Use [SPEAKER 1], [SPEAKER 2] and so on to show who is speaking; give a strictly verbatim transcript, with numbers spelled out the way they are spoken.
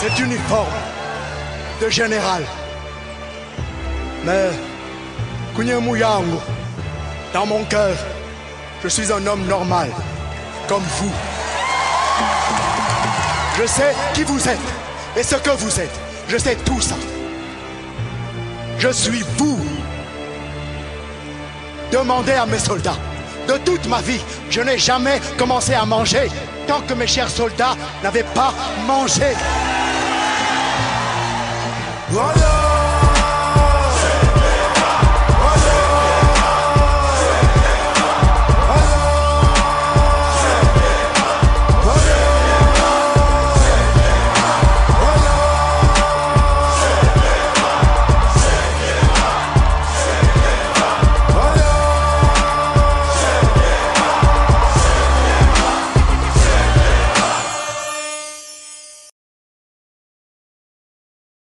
[SPEAKER 1] cet uniforme de général. Mais, Kunyemuyango, dans mon cœur, je suis un homme normal, comme vous. Je sais qui vous êtes et ce que vous êtes. Je sais tout ça. Je suis vous. Demandez à mes soldats. De toute ma vie, je n'ai jamais commencé à manger tant que mes chers soldats n'avaient pas mangé. Voilà.